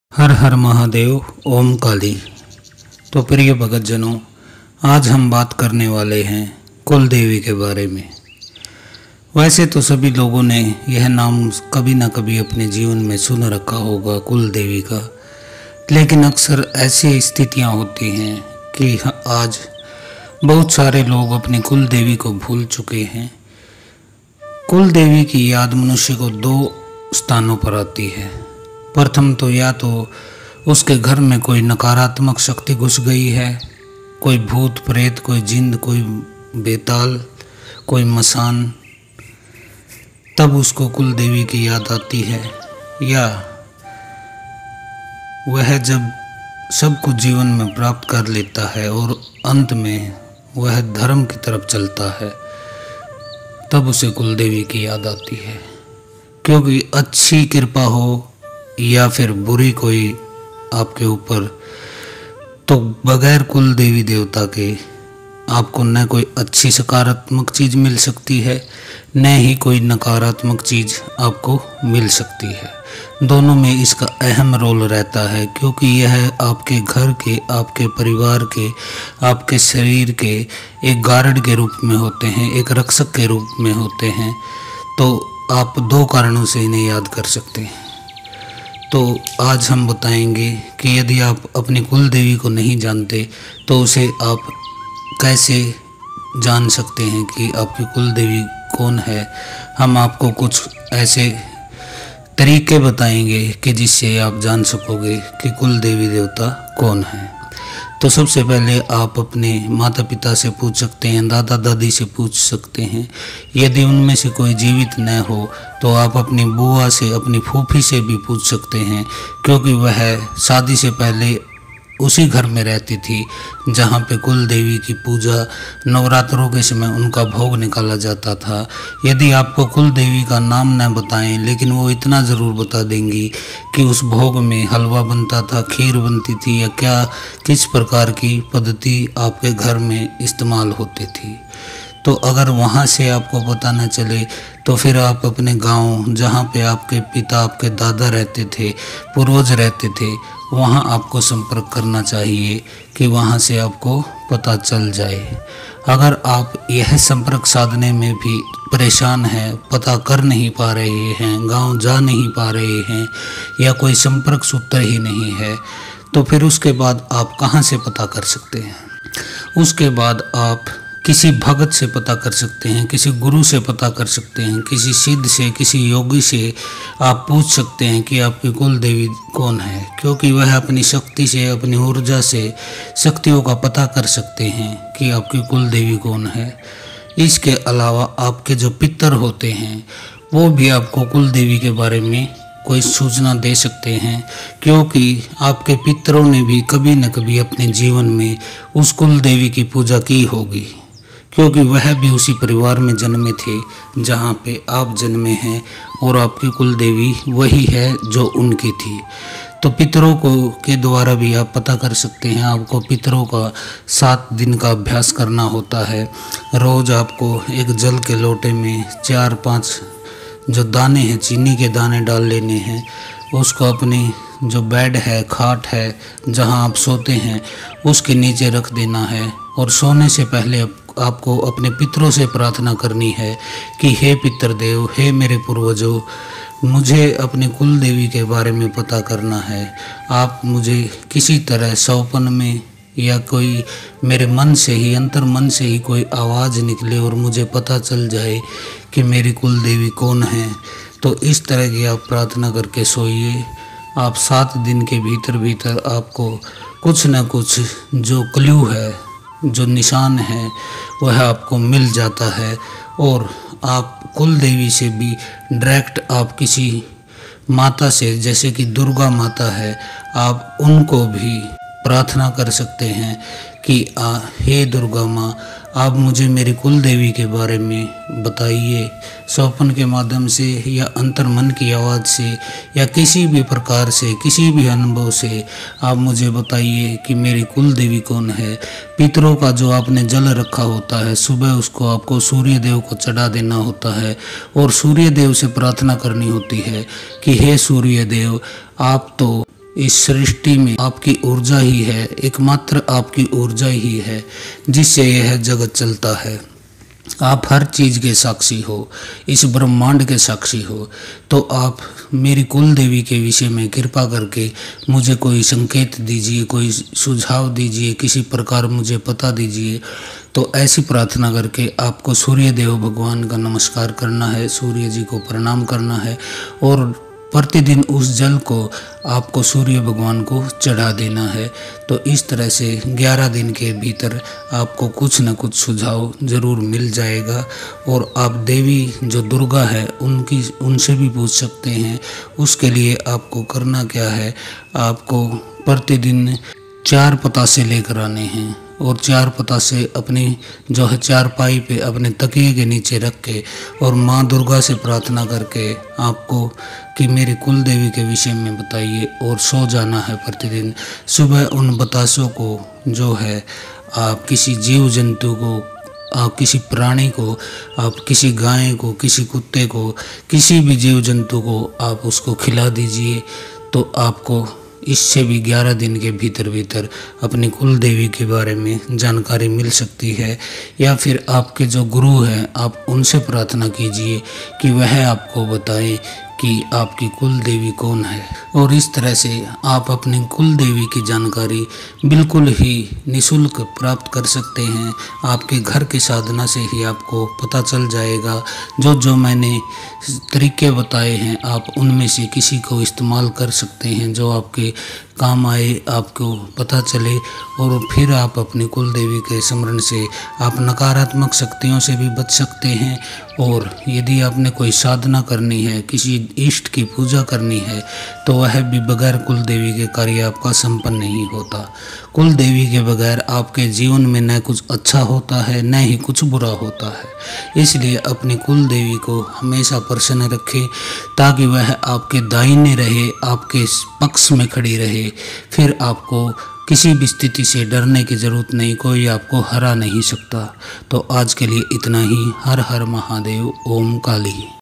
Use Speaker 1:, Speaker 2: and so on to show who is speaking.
Speaker 1: हर हर महादेव। ओम काली। तो प्रिय भगतजनों, आज हम बात करने वाले हैं कुल देवी के बारे में। वैसे तो सभी लोगों ने यह नाम कभी ना कभी अपने जीवन में सुन रखा होगा, कुल देवी का। लेकिन अक्सर ऐसी स्थितियां होती हैं कि आज बहुत सारे लोग अपनी कुल देवी को भूल चुके हैं। कुल देवी की याद मनुष्य को दो स्थानों पर आती है। प्रथम तो या तो उसके घर में कोई नकारात्मक शक्ति घुस गई है, कोई भूत प्रेत, कोई जिन्न, कोई बेताल, कोई मसान, तब उसको कुल देवी की याद आती है। या वह जब सब कुछ जीवन में प्राप्त कर लेता है और अंत में वह धर्म की तरफ चलता है, तब उसे कुल देवी की याद आती है। क्योंकि अच्छी कृपा हो या फिर बुरी कोई आपके ऊपर, तो बगैर कुल देवी देवता के आपको न कोई अच्छी सकारात्मक चीज़ मिल सकती है, न ही कोई नकारात्मक चीज़ आपको मिल सकती है। दोनों में इसका अहम रोल रहता है, क्योंकि यह आपके घर के, आपके परिवार के, आपके शरीर के एक गार्ड के रूप में होते हैं, एक रक्षक के रूप में होते हैं। तो आप दो कारणों से इन्हें याद कर सकते हैं। तो आज हम बताएंगे कि यदि आप अपनी कुल देवी को नहीं जानते तो उसे आप कैसे जान सकते हैं कि आपकी कुल देवी कौन है। हम आपको कुछ ऐसे तरीके बताएंगे कि जिससे आप जान सकोगे कि कुल देवी देवता कौन है। तो सबसे पहले आप अपने माता पिता से पूछ सकते हैं, दादा दादी से पूछ सकते हैं। यदि उनमें से कोई जीवित न हो तो आप अपनी बुआ से, अपनी फूफी से भी पूछ सकते हैं, क्योंकि वह शादी से पहले उसी घर में रहती थी जहाँ पे कुल देवी की पूजा नवरात्रों के समय उनका भोग निकाला जाता था। यदि आपको कुल देवी का नाम न बताएं, लेकिन वो इतना ज़रूर बता देंगी कि उस भोग में हलवा बनता था, खीर बनती थी, या क्या किस प्रकार की पद्धति आपके घर में इस्तेमाल होती थी। तो अगर वहाँ से आपको पता न चले तो फिर आप अपने गांव, जहाँ पे आपके पिता, आपके दादा रहते थे, पूर्वज रहते थे, वहाँ आपको संपर्क करना चाहिए कि वहाँ से आपको पता चल जाए। अगर आप यह संपर्क साधने में भी परेशान हैं, पता कर नहीं पा रहे हैं, गांव जा नहीं पा रहे हैं, या कोई संपर्क सूत्र ही नहीं है, तो फिर उसके बाद आप कहाँ से पता कर सकते हैं? उसके बाद आप किसी भगत से पता कर सकते हैं, किसी गुरु से पता कर सकते हैं, किसी सिद्ध से, किसी योगी से आप पूछ सकते हैं कि आपकी कुल देवी कौन है। क्योंकि वह अपनी शक्ति से, अपनी ऊर्जा से शक्तियों का पता कर सकते हैं कि आपकी कुल देवी कौन है। इसके अलावा आपके जो पितर होते हैं वो भी आपको कुल देवी के बारे में कोई सूचना दे सकते हैं, क्योंकि आपके पितरों ने भी कभी न कभी अपने जीवन में उस कुल देवी की पूजा की होगी, क्योंकि वह भी उसी परिवार में जन्मे थे जहाँ पे आप जन्मे हैं, और आपकी कुल देवी वही है जो उनकी थी। तो पितरों को के द्वारा भी आप पता कर सकते हैं। आपको पितरों का 7 दिन का अभ्यास करना होता है। रोज़ आपको एक जल के लोटे में 4-5 जो दाने हैं, चीनी के दाने डाल लेने हैं। उसको अपनी जो बेड है, खाट है, जहां आप सोते हैं, उसके नीचे रख देना है। और सोने से पहले आपको अपने पितरों से प्रार्थना करनी है कि हे पितर देव, हे मेरे पूर्वजों, मुझे अपनी कुल देवी के बारे में पता करना है। आप मुझे किसी तरह सौपन में या कोई मेरे मन से ही, अंतर मन से ही कोई आवाज़ निकले और मुझे पता चल जाए कि मेरी कुल देवी कौन है। तो इस तरह की आप प्रार्थना करके सोइए। आप 7 दिन के भीतर भीतर आपको कुछ न कुछ जो क्लू है, जो निशान है, वह आपको मिल जाता है। और आप कुल देवी से भी डायरेक्ट आप किसी माता से, जैसे कि दुर्गा माता है, आप उनको भी प्रार्थना कर सकते हैं कि हे दुर्गा माँ, आप मुझे मेरी कुल देवी के बारे में बताइए। स्वप्न के माध्यम से या अंतर मन की आवाज़ से या किसी भी प्रकार से, किसी भी अनुभव से आप मुझे बताइए कि मेरी कुल देवी कौन है। पितरों का जो आपने जल रखा होता है, सुबह उसको आपको सूर्य देव को चढ़ा देना होता है और सूर्य देव से प्रार्थना करनी होती है कि हे सूर्य देव, आप तो इस सृष्टि में आपकी ऊर्जा ही है, एकमात्र आपकी ऊर्जा ही है जिससे यह जगत चलता है। आप हर चीज़ के साक्षी हो, इस ब्रह्मांड के साक्षी हो। तो आप मेरी कुल देवी के विषय में कृपा करके मुझे कोई संकेत दीजिए, कोई सुझाव दीजिए, किसी प्रकार मुझे पता दीजिए। तो ऐसी प्रार्थना करके आपको सूर्य देव भगवान का नमस्कार करना है, सूर्य जी को प्रणाम करना है और प्रतिदिन उस जल को आपको सूर्य भगवान को चढ़ा देना है। तो इस तरह से 11 दिन के भीतर आपको कुछ न कुछ सुझाव ज़रूर मिल जाएगा। और आप देवी जो दुर्गा है उनसे भी पूछ सकते हैं। उसके लिए आपको करना क्या है, आपको प्रतिदिन 4 पतासे लेकर आने हैं और 4 पतासे अपनी जो है चारपाई पे अपने तकिए के नीचे रख के और माँ दुर्गा से प्रार्थना करके आपको कि मेरी कुल देवी के विषय में बताइए और सो जाना है। प्रतिदिन सुबह उन बतासों को जो है आप किसी जीव जंतु को, आप किसी प्राणी को, आप किसी गाय को, किसी कुत्ते को, किसी भी जीव जंतु को आप उसको खिला दीजिए। तो आपको इससे भी 11 दिन के भीतर अपनी कुल देवी के बारे में जानकारी मिल सकती है। या फिर आपके जो गुरु हैं आप उनसे प्रार्थना कीजिए कि वह आपको बताएं कि आपकी कुल देवी कौन है। और इस तरह से आप अपनी कुल देवी की जानकारी बिल्कुल ही निःशुल्क प्राप्त कर सकते हैं। आपके घर की साधना से ही आपको पता चल जाएगा। जो मैंने तरीके बताए हैं आप उनमें से किसी को इस्तेमाल कर सकते हैं जो आपके काम आए, आपको पता चले। और फिर आप अपनी कुल देवी के स्मरण से आप नकारात्मक शक्तियों से भी बच सकते हैं। और यदि आपने कोई साधना करनी है, किसी इष्ट की पूजा करनी है, तो वह भी बगैर कुल देवी के कार्य आपका संपन्न नहीं होता। कुल देवी के बगैर आपके जीवन में न कुछ अच्छा होता है न ही कुछ बुरा होता है। इसलिए अपनी कुल देवी को हमेशा प्रसन्न रखें ताकि वह आपके दाहिने रहे, आपके पक्ष में खड़ी रहे। फिर आपको किसी भी स्थिति से डरने की ज़रूरत नहीं, कोई आपको हरा नहीं सकता। तो आज के लिए इतना ही। हर हर महादेव। ओम काली।